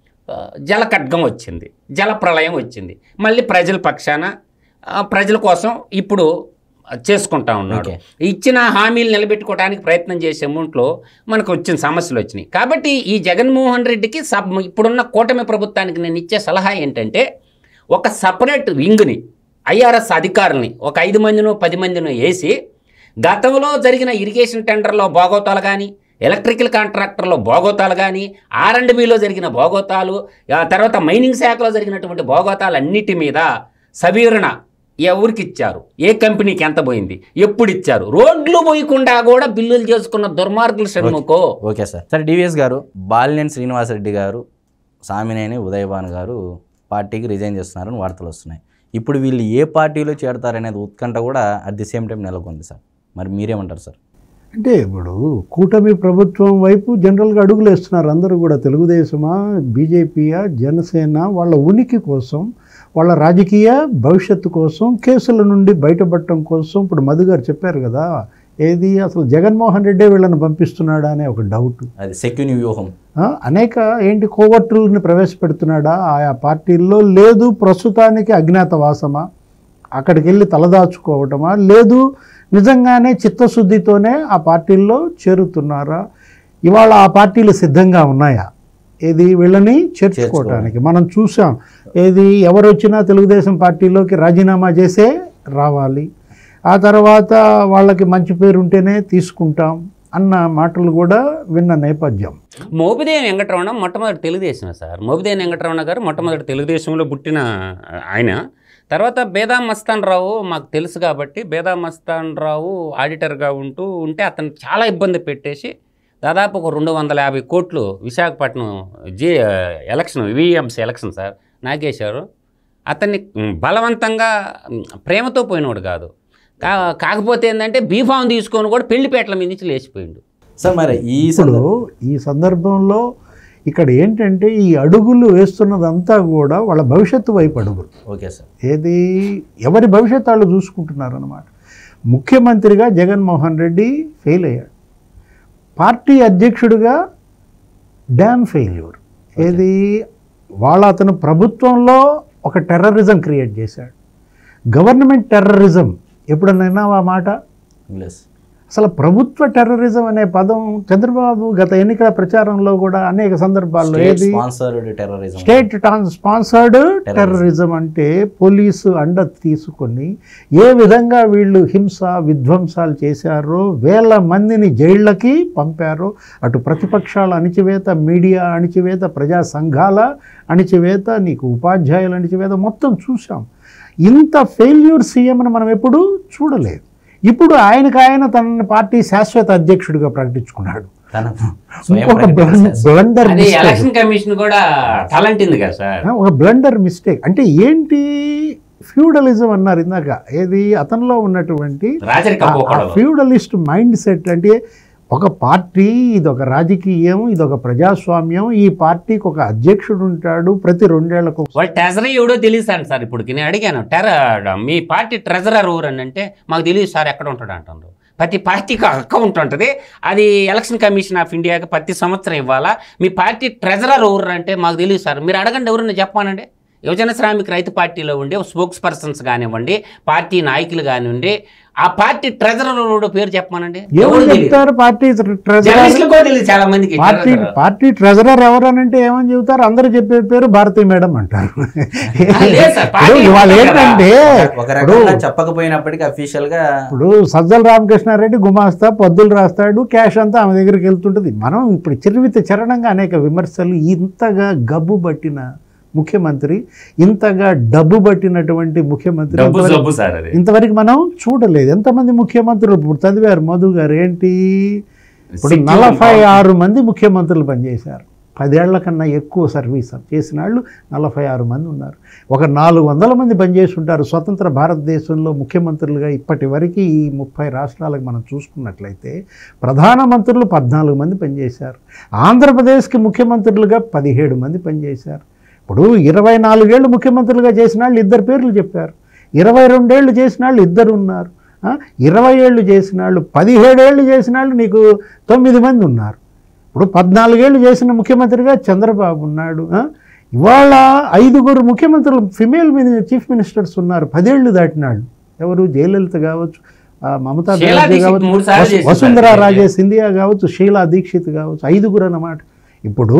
జలఖడ్గం వచ్చింది, జల ప్రళయం వచ్చింది. మళ్ళీ ప్రజల పక్షాన ప్రజల కోసం ఇప్పుడు చేసుకుంటా ఉన్నాడు. ఇచ్చిన హామీలు నిలబెట్టుకోవడానికి ప్రయత్నం చేసే ముంట్లో మనకు వచ్చిన సమస్యలు వచ్చినాయి. కాబట్టి ఈ జగన్మోహన్ రెడ్డికి సబ్ ఇప్పుడున్న కూటమి ప్రభుత్వానికి నేను ఇచ్చే సలహా ఏంటంటే, ఒక సపరేట్ వింగ్ని, ఐఆర్ఎస్ అధికారుల్ని ఒక ఐదు మందినో పది మందినో వేసి గతంలో జరిగిన ఇరిగేషన్ టెండర్లో భోగోతాలు కానీ, ఎలక్ట్రికల్ కాంట్రాక్టర్లో భోగోతాలు కానీ, ఆర్ అండ్ బిలో జరిగిన భోగోతాలు, తర్వాత మైనింగ్ శాఖలో జరిగినటువంటి భోగోతాలు అన్నిటి మీద సవీరణ ఎవరికి ఇచ్చారు, ఏ కంపెనీకి ఎంత పోయింది, ఎప్పుడు ఇచ్చారు, రోడ్లు పోయకుండా కూడా బిల్లులు చేసుకున్న దుర్మార్గులు షణ్ముఖో. Okay sir. సార్ డివిఎస్ గారు, బాలినేని శ్రీనివాసరెడ్డి గారు, సామినేని ఉదయభాన్ గారు పార్టీకి రిజైన్ చేస్తున్నారని వార్తలు వస్తున్నాయి. ఇప్పుడు వీళ్ళు ఏ పార్టీలో చేరతారనేది ఉత్కంఠ కూడా అట్ ది సేమ్ టైం నెలకొంది సార్. మరి మీరేమంటారు సార్? అంటే ఇప్పుడు కూటమి ప్రభుత్వం వైపు జనరల్గా అడుగులు వేస్తున్నారు అందరూ కూడా. తెలుగుదేశమా, బీజేపీయా, జనసేన వాళ్ళ ఉనికి కోసం, వాళ్ళ రాజకీయ భవిష్యత్తు కోసం, కేసుల నుండి బయటపడటం కోసం. ఇప్పుడు మధు గారు చెప్పారు కదా, ఏది అసలు జగన్మోహన్ రెడ్డి వీళ్ళని పంపిస్తున్నాడా అనే ఒక డౌట్. అది శక్యుని వ్యూహం. అనేక ఏంటి కోవర్టుల్ని ప్రవేశపెడుతున్నాడా ఆయా పార్టీల్లో, లేదు ప్రస్తుతానికి అజ్ఞాతవాసమా, అక్కడికి వెళ్ళి తలదాచుకోవటమా, లేదు నిజంగానే చిత్తశుద్ధితోనే ఆ పార్టీల్లో చేరుతున్నారా, ఇవాళ ఆ పార్టీలు సిద్ధంగా ఉన్నాయా ఏది వీళ్ళని చేర్చుకోవటానికి? మనం చూసాం, ఏది ఎవరు వచ్చినా తెలుగుదేశం పార్టీలోకి రాజీనామా చేసే రావాలి, ఆ తర్వాత వాళ్ళకి మంచి పేరు ఉంటేనే తీసుకుంటాం అన్న మాటలు కూడా విన్న నేపథ్యం. మోపిదేవి వెంకటరమణ మొట్టమొదటి తెలుగుదేశమే సార్. మోపిదేవి వెంకటరమణ గారు మొట్టమొదటి తెలుగుదేశంలో పుట్టిన ఆయన. తర్వాత బేదా మస్తాన్ రావు మాకు తెలుసు కాబట్టి, బేదా మస్తాన్ రావు ఆడిటర్గా ఉంటూ ఉంటే అతను చాలా ఇబ్బంది పెట్టేసి దాదాపు ఒక రెండు వందల యాభై కోట్లు విశాఖపట్నం జే ఎలక్షన్ వివిఎంసీ ఎలక్షన్ సార్ నాగేశారు. అతన్ని బలవంతంగా ప్రేమతో పోయినవాడు కాదు, కా కాకపోతే ఏంటంటే బీఫామ్ తీసుకొని కూడా పెళ్లిపేటల మీద నుంచి లేచిపోయిండు సార్. మరి ఈ ఈ సందర్భంలో ఇక్కడ ఏంటంటే ఈ అడుగులు వేస్తున్నదంతా కూడా వాళ్ళ భవిష్యత్తు వైపు అడుగులు. Okay sir. ఏది ఎవరి భవిష్యత్తు వాళ్ళు చూసుకుంటున్నారు అన్నమాట. ముఖ్యమంత్రిగా జగన్మోహన్ రెడ్డి ఫెయిల్ అయ్యాడు, పార్టీ అధ్యక్షుడిగా డ్యామ్ ఫెయిల్యూర్. ఏది వాళ్ళ అతను ప్రభుత్వంలో ఒక టెర్రరిజం క్రియేట్ చేశాడు. గవర్నమెంట్ టెర్రరిజం ఎప్పుడన్నా ఆ మాట? అసలు ప్రభుత్వ టెర్రరిజం అనే పదం చంద్రబాబు గత ఎన్నికల ప్రచారంలో కూడా అనేక సందర్భాల్లో ఏది స్టేట్ స్పాన్సర్డ్ టెర్రరిజం అంటే పోలీసు అండ తీసుకొని ఏ విధంగా వీళ్ళు హింస విధ్వంసాలు చేశారో, వేల మందిని జైళ్ళకి పంపారో, అటు ప్రతిపక్షాల అణిచివేత, మీడియా అణిచివేత, ప్రజా సంఘాల అణిచివేత, నీకు ఉపాధ్యాయుల అణిచివేత మొత్తం చూసాం. ఇంత ఫెయిల్యూర్ సీఎంని మనం ఎప్పుడూ చూడలేదు. ఇప్పుడు ఆయనకు ఆయన తన పార్టీ శాశ్వత అధ్యక్షుడిగా ప్రకటించుకున్నాడు. బ్లండర్ ఒక బ్లండర్ మిస్టేక్ అంటే ఏంటి? ఫ్యూడలిజం అన్నారు ఇందాక, ఏది అతనిలో ఉన్నటువంటి ఫ్యూడలిస్ట్ మైండ్ సెట్. అంటే ఒక పార్టీ, ఇదొక రాజకీయం, ఇదొక ప్రజాస్వామ్యం, ఈ పార్టీకి ఒక అధ్యక్షుడు ఉంటాడు, ప్రతి రెండేళ్లకు. వాళ్ళు ట్రెజరీ ఎవడో తెలియదు సార్. ఇప్పుడు నేను అడిగాను, టెర మీ పార్టీ ట్రెజరర్ ఎవరు అని అంటే మాకు తెలియదు సార్ ఎక్కడ ఉంటాడు అంటారు. ప్రతి పార్టీకి అకౌంట్ ఉంటుంది, అది ఎలక్షన్ కమిషన్ ఆఫ్ ఇండియాకి ప్రతి సంవత్సరం ఇవ్వాలా. మీ పార్టీ ట్రెజరర్ ఎవరు అంటే మాకు తెలియదు సార్, మీరు అడగండి ఎవరన్నా చెప్పానండి. యువజన శ్రామిక రైతు పార్టీలో ఉండే స్పోక్స్ పర్సన్స్ కానివ్వండి, పార్టీ నాయకులు కానివ్వండి, ఆ పార్టీ ట్రెజరర్ పేరు చెప్పమానండి. ఎవరు చెప్తారు? పార్టీ చాలా మందికి పార్టీ పార్టీ ట్రెజరర్ ఎవరనంటే ఏమని చెబుతారు? అందరూ చెప్పే పేరు భారతీ మేడం అంటారు. ఇవాళ ఏంటంటే చెప్పకపోయినప్పటికీ అఫీషియల్ గా ఇప్పుడు సజ్జల రామకృష్ణారెడ్డి గుమాస్తా పొద్దులు రాస్తాడు, క్యాష్ అంతా ఆమె దగ్గరికి వెళ్తుంటుంది. మనం ఇప్పుడు చిరువిత చరణంగా అనేక విమర్శలు, ఇంతగా గబ్బు పట్టిన ముఖ్యమంత్రి, ఇంతగా డబ్బు పట్టినటువంటి ముఖ్యమంత్రి డబ్బు ఇంతవరకు- జబ్బు సార్ అది. ఇంతవరకు మనం చూడలేదు. ఎంతమంది ముఖ్యమంత్రులు ఇప్పుడు చదివారు మధు గారు, ఏంటి ఇప్పుడు సిక్కిం నలభై ఆరు మంది ముఖ్యమంత్రులు పనిచేశారు. పదేళ్ల కన్నా ఎక్కువ సర్వీస్ చేసిన వాళ్ళు నలభై ఆరు మంది ఉన్నారు. ఒక నాలుగు వందల మంది పనిచేసి ఉంటారు స్వతంత్ర భారతదేశంలో ముఖ్యమంత్రులుగా. ఇప్పటి వరకు ఈ ముప్పై రాష్ట్రాలకు మనం చూసుకున్నట్లయితే ప్రధానమంత్రులు పద్నాలుగు మంది పనిచేశారు. ఆంధ్రప్రదేశ్కి ముఖ్యమంత్రులుగా పదిహేడు మంది పనిచేశారు. ఇప్పుడు ఇరవై నాలుగేళ్ళు ముఖ్యమంత్రులుగా చేసిన వాళ్ళు ఇద్దరు పేర్లు చెప్పారు. ఇరవై రెండేళ్ళు చేసిన వాళ్ళు ఇద్దరు ఉన్నారు. ఇరవై ఏళ్ళు చేసిన వాళ్ళు, పదిహేడేళ్ళు చేసిన వాళ్ళు నీకు తొమ్మిది మంది ఉన్నారు. ఇప్పుడు పద్నాలుగేళ్ళు చేసిన ముఖ్యమంత్రిగా చంద్రబాబు ఉన్నాడు. ఇవాళ ఐదుగురు ముఖ్యమంత్రులు ఫిమేల్ చీఫ్ మినిస్టర్స్ ఉన్నారు పదేళ్లు దాటినాళ్ళు. ఎవరు? జయలలిత కావచ్చు, మమతా బెనర్జీ కావచ్చు, వసుంధరా రాజే సింధియా కావచ్చు, షీలా దీక్షిత్ కావచ్చు, ఐదుగురు అన్నమాట. ఇప్పుడు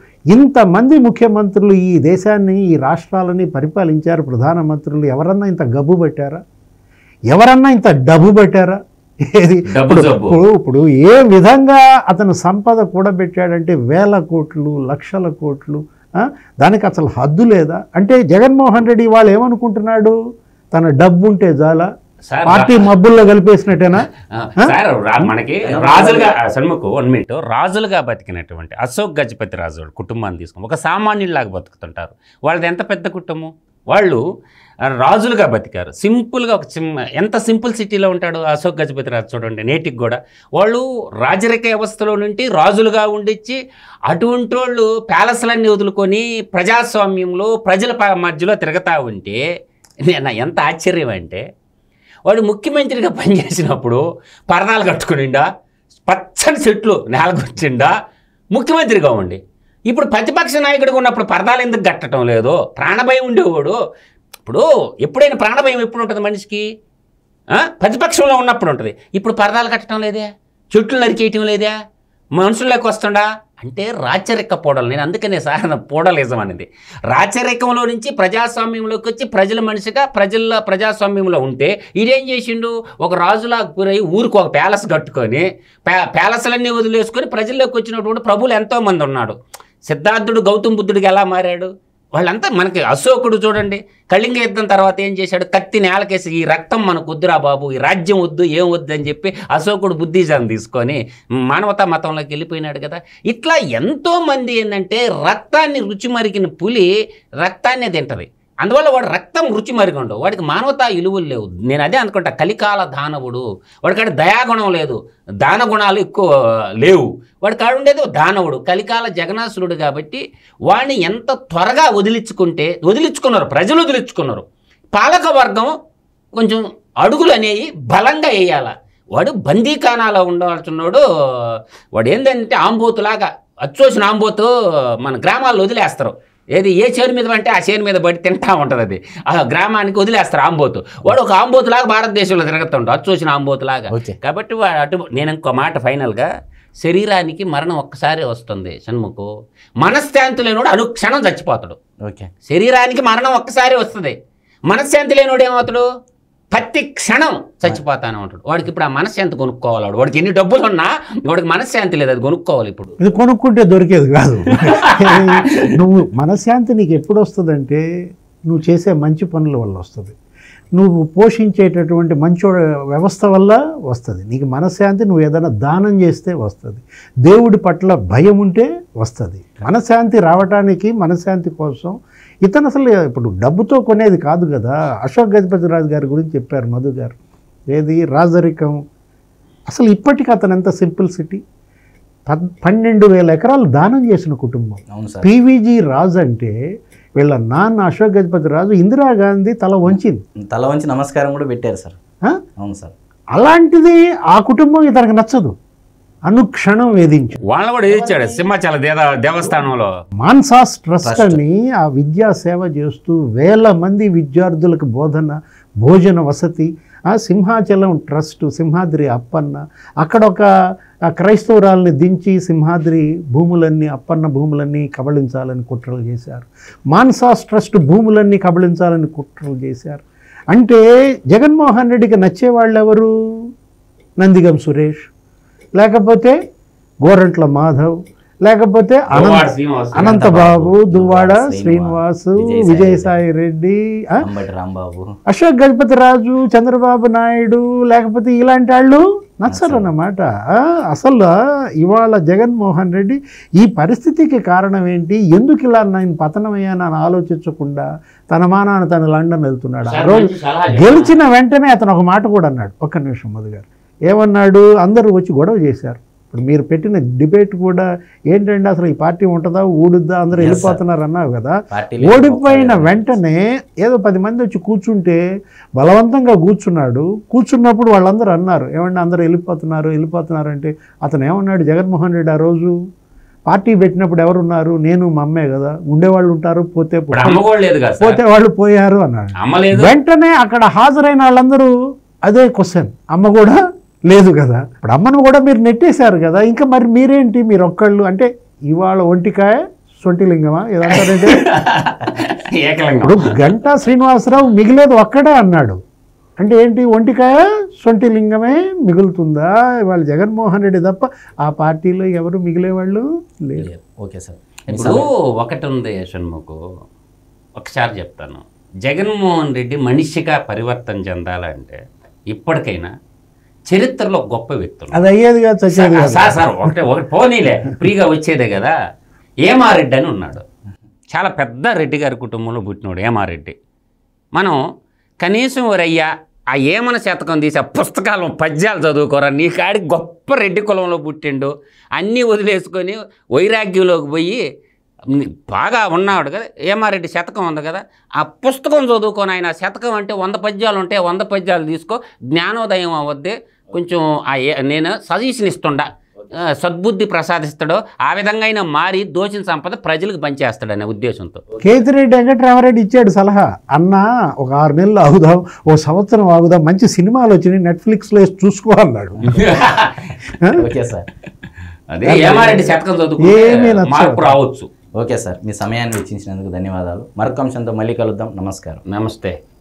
ఇంతమంది ముఖ్యమంత్రులు ఈ దేశాన్ని, ఈ రాష్ట్రాలని పరిపాలించారు. ప్రధానమంత్రులు ఎవరన్నా ఇంత గబ్బు పెట్టారా? ఎవరన్నా ఇంత డబ్బు పెట్టారా? ఏది ఇప్పుడు ఇప్పుడు ఏ విధంగా అతను సంపద కూడబెట్టాడంటే వేల కోట్లు, లక్షల కోట్లు. దానికి అసలు హద్దు లేదా? అంటే జగన్మోహన్ రెడ్డి వాళ్ళు ఏమనుకుంటున్నాడు, తన డబ్బు ఉంటే చాలా పార్టీ మబ్బుల్లో కలిపేసినట్టేనా? సార్ మనకి రాజులుగా సన్ముఖు వన్ మినిట్ రాజులుగా బతికినటువంటి అశోక్ గజపతి రాజు కుటుంబాన్ని తీసుకుని ఒక సామాన్యులాగా బతుకుతుంటారు. వాళ్ళది ఎంత పెద్ద కుటుంబం. వాళ్ళు రాజులుగా బతికారు. సింపుల్గా ఒక చిన్న ఎంత సింపుల్ సిటీలో ఉంటాడు అశోక్ గజపతి రాజు చూడండి. నేటికి కూడా వాళ్ళు రాజరిక వ్యవస్థలో నుండి రాజులుగా ఉండిచ్చి అటువంటి వాళ్ళు ప్యాలెస్లన్నీ వదులుకొని ప్రజాస్వామ్యంలో ప్రజల మధ్యలో తిరుగుతూ ఉంటే నేను ఎంత ఆశ్చర్యం అంటే, వాడు ముఖ్యమంత్రిగా పనిచేసినప్పుడు పరదాలు కట్టుకునిండా, పచ్చని చెట్లు నేలకొచ్చిండా ముఖ్యమంత్రిగా ఉండి, ఇప్పుడు ప్రతిపక్ష నాయకుడిగా ఉన్నప్పుడు పరదాలు ఎందుకు కట్టడం లేదు? ప్రాణభయం ఉండేవాడు. ఇప్పుడు ఎప్పుడైనా ప్రాణభయం ఎప్పుడు ఉంటుంది మనిషికి? ప్రతిపక్షంలో ఉన్నప్పుడు ఉంటుంది. ఇప్పుడు పరదాలు కట్టడం లేదే, చెట్లు నరికేయటం లేదే, మనుషుల్లోకి వస్తుండా అంటే రాచరిక పోడలు. నేను అందుకనే సార్ పోడలిజం అనేది రాచరికంలో నుంచి ప్రజాస్వామ్యంలోకి వచ్చి ప్రజల మనిషిగా ప్రజల ప్రజాస్వామ్యంలో ఉంటే ఇదేం చేసిండు, ఒక రాజులా గురై ఊరికి ఒక ప్యాలెస్ కట్టుకొని ప్యా ప్యాలెస్లన్నీ వదిలేసుకొని ప్రజల్లోకి వచ్చినటువంటి ప్రభువులు ఎంతోమంది ఉన్నాడు. సిద్ధార్థుడు గౌతమ్ బుద్ధుడికి ఎలా మారాడు? వాళ్ళంతా మనకి అశోకుడు చూడండి, కళింగ యుద్ధం తర్వాత ఏం చేశాడు, కత్తి నేలకేసి ఈ రక్తం మనకు వద్దురా బాబు, ఈ రాజ్యం వద్దు, ఏం వద్దు అని చెప్పి అశోకుడు బుద్ధిజాన్ని తీసుకొని మానవతా మతంలోకి వెళ్ళిపోయినాడు కదా. ఇట్లా ఎంతోమంది ఏంటంటే రక్తాన్ని రుచి మరిగిన పులి రక్తాన్నే తింటది. అందువల్ల వాడు రక్తం రుచి మరిగొండు, వాడికి మానవతా విలువలు లేవు. నేను అదే అనుకుంటా, కలికాల దానవుడు. వాడికాడ దయాగుణం లేదు, దాన గుణాలు ఎక్కువ లేవు. వాడి కాడు ఉండేది దానవుడు, కలికాల జగనాసురుడు. కాబట్టి వాడిని ఎంత త్వరగా వదిలించుకుంటే వదిలించుకున్నారు, ప్రజలు వదిలించుకున్నారు. పాలక వర్గం కొంచెం అడుగులు అనేవి బలంగా వేయాల. వాడు బందీఖానాలో ఉండవలసినోడు. వాడు ఏంటంటే ఆంబోతులాగా అచ్చోసిన ఆంబోతు మన గ్రామాల్లో వదిలేస్తారు. ఏది ఏ చేను మీద అంటే ఆ చేను మీద పడి తింటా ఉంటుంది. అది ఆ గ్రామానికి వదిలేస్తారు ఆంబోతు. వాడు ఒక ఆంబోతులాగా భారతదేశంలో తిరుగుతుంటాడు, అచ్చోసిన ఆంబోతులాగా. కాబట్టి వాడు అటు నేను ఇంకో మాట ఫైనల్గా, శరీరానికి మరణం ఒక్కసారి వస్తుంది షణ్ముఖు. మనశ్శాంతి లేనోడు అనుక్షణం చచ్చిపోతాడు. ఓకే, శరీరానికి మరణం ఒక్కసారి వస్తుంది, మనశ్శాంతి లేనోడు ఏమవుతాడు, ప్రతి క్షణం చచ్చిపోతానే ఉంటాడు. వాడికి ఇప్పుడు ఆ మనశ్శాంతి కొనుక్కోవాలి. వాడు వాడికి ఎన్ని డబ్బులు ఉన్నా వాడికి మనశ్శాంతి లేదు, అది కొనుక్కోవాలి. ఇప్పుడు ఇది కొనుక్కుంటే దొరికేది కాదు. నువ్వు మనశ్శాంతి నీకు ఎప్పుడు వస్తుందంటే నువ్వు చేసే మంచి పనుల వల్ల వస్తుంది, నువ్వు పోషించేటటువంటి మంచి వ్యవస్థ వల్ల వస్తుంది. నీకు మనశ్శాంతి నువ్వు ఏదైనా దానం చేస్తే వస్తుంది, దేవుడి పట్ల భయం ఉంటే వస్తుంది. మనశ్శాంతి రావటానికి, మనశ్శాంతి కోసం ఇతను అసలు ఇప్పుడు డబ్బుతో కొనేది కాదు కదా. అశోక్ గజపతి రాజు గారి గురించి చెప్పారు మధు గారు, ఏది రాజరికం. అసలు ఇప్పటికీ అతను ఎంత సింపుల్ సిటీ, పద్ పన్నెండు వేల ఎకరాలు దానం చేసిన కుటుంబం. పీవీజీ రాజు అంటే వీళ్ళ నాన్న అశోక్ గజపతి రాజు ఇందిరాగాంధీ తల వంచింది, తల వంచి నమస్కారం కూడా పెట్టారు సార్. అవును సార్. అలాంటిది ఆ కుటుంబం ఇతనికి నచ్చదు, అనుక్షణం వేధించు. వాళ్ళ కూడా ఇచ్చాడు సింహాచల దేవస్థానంలో మాన్సాస్ ట్రస్ట్ అని ఆ విద్యా సేవ చేస్తూ వేల మంది విద్యార్థులకు బోధన, భోజన వసతి. ఆ సింహాచలం ట్రస్ట్, సింహాద్రి అప్పన్న, అక్కడ ఒక క్రైస్తవురాల్ని దించి సింహాద్రి భూములన్నీ, అప్పన్న భూములన్నీ కబళించాలని కుట్రలు చేశారు. మాన్సాస్ ట్రస్ట్ భూములన్నీ కబళించాలని కుట్రలు చేశారు. అంటే జగన్మోహన్ రెడ్డికి నచ్చేవాళ్ళు ఎవరు? నందిగం సురేష్, లేకపోతే గోరంట్ల మాధవ్, లేకపోతే అనంత దువ్వాడ శ్రీనివాస్, అనంతబాబు, దువ్వాడ శ్రీనివాస్, శ్రీనివాసు, విజయసాయి విజయసాయి రెడ్డి, ఆ? అంబటి రాంబాబు, అశోక్ గజపతి రాజు, చంద్రబాబు నాయుడు, లేకపోతే ఇలాంటి వాళ్ళు నచ్చరు అన్నమాట. ఆ, అసలు ఇవాళ జగన్మోహన్ రెడ్డి ఈ పరిస్థితికి కారణం ఏంటి, ఎందుకు ఇలా నేను పతనమయ్యానని ఆలోచించకుండా తన మానాన్ని తను లండన్ వెళ్తున్నాడు. ఆ రోజు గెలిచిన వెంటనే అతను ఒక మాట కూడా అన్నాడు. ఒక్క నిమిషం మధు గారు ఏమన్నాడు, అందరూ వచ్చి గొడవ చేశారు. ఇప్పుడు మీరు పెట్టిన డిబేట్ కూడా ఏంటంటే అసలు ఈ పార్టీ ఉంటుందా ఊడుద్దా అందరూ వెళ్ళిపోతున్నారు అన్నావు కదా. పార్టీలో ఓడిపోయిన వెంటనే ఏదో పది మంది వచ్చి కూర్చుంటే బలవంతంగా కూర్చున్నాడు. కూర్చున్నప్పుడు వాళ్ళందరూ అన్నారు ఏమన్నా అందరూ వెళ్ళిపోతున్నారు వెళ్ళిపోతున్నారు అంటే అతను ఏమన్నాడు జగన్మోహన్ రెడ్డి ఆ రోజు పార్టీ పెట్టినప్పుడు ఎవరున్నారు, నేను మా అమ్మే కదా, ఉండేవాళ్ళు ఉంటారు, పోతే ఇప్పుడు అమ్మ కూడా లేదు కదా సార్. పోతే వాళ్ళు పోయారు అన్నాడు. అమ్మ లేదు. వెంటనే అక్కడ హాజరైన వాళ్ళందరూ అదే క్వశ్చన్, అమ్మ కూడా లేదు కదా, ఇప్పుడు అమ్మను కూడా మీరు నెట్టేశారు కదా, ఇంకా మరి మీరేంటి మీరు ఒక్కళ్ళు అంటే ఇవాళ ఒంటికాయ సొంటిలింగమా ఏదంటారంటే ఏకలింగం. ఇప్పుడు గంటా శ్రీనివాసరావు మిగిలేదు ఒక్కడే అన్నాడు అంటే ఏంటి, ఒంటికాయ సొంటిలింగమే మిగులుతుందా? ఇవాళ జగన్మోహన్ రెడ్డి తప్ప ఆ పార్టీలో ఎవరు మిగిలేవాళ్ళు లేదు. Okay sir. ఇప్పుడు ఒకటి ఉంది షణ్ముఖు, ఒకసారి చెప్తాను. జగన్మోహన్ రెడ్డి మనిషిగా పరివర్తన చెందాలంటే ఇప్పటికైనా చరిత్రలో గొప్ప వ్యక్తులు. అది అయ్యేది కాదు, చచ్చేది కాదు. సార్ సార్ ఒకటే ఒకటి పోనీలే, ఫ్రీగా వచ్చేదే కదా. ఏమారెడ్డి అని ఉన్నాడు, చాలా పెద్ద రెడ్డి గారి కుటుంబంలో పుట్టినాడు ఏమారెడ్డి. మనం కనీసం రయ్యా ఆ ఏమన శతకం తీసి ఆ పుస్తకాలు పద్యాలు చదువుకోరా, నీ కాడికి గొప్ప రెడ్డి కులంలో పుట్టిండు, అన్నీ వదిలేసుకొని వైరాగ్యంలోకి పోయి బాగా ఉన్నాడు కదా. ఏమారెడ్డి శతకం ఉంది కదా, ఆ పుస్తకం చదువుకొని ఆయన శతకం అంటే వంద పద్యాలు ఉంటే వంద పద్యాలు తీసుకో, జ్ఞానోదయం అవద్దే. కొంచెం ఆ నేను సజెషన్ ఇస్తుండా, సద్బుద్ధి ప్రసాదిస్తాడో ఆ విధంగా అయినా మారి దోచిన సంపద ప్రజలకు పంచేస్తాడనే ఉద్దేశంతో కేతిరెడ్డి వెంకటరామరెడ్డి ఇచ్చాడు సలహా, అన్న ఒక ఆరు నెలలు ఆగుదాం, ఓ సంవత్సరం ఆగుదాం, మంచి సినిమాలు వచ్చినాయి నెట్ఫ్లిక్స్లో చూసుకో అన్నాడు. Okay sir. అదే ఏమారెడ్డి శతకం చదువుకుంటే మార్పు రావచ్చు. ఓకే సార్, మీ సమయాన్ని వెచ్చించినందుకు ధన్యవాదాలు. మరొక అంశంతో మళ్ళీ కలుద్దాం. నమస్కారం. నమస్తే.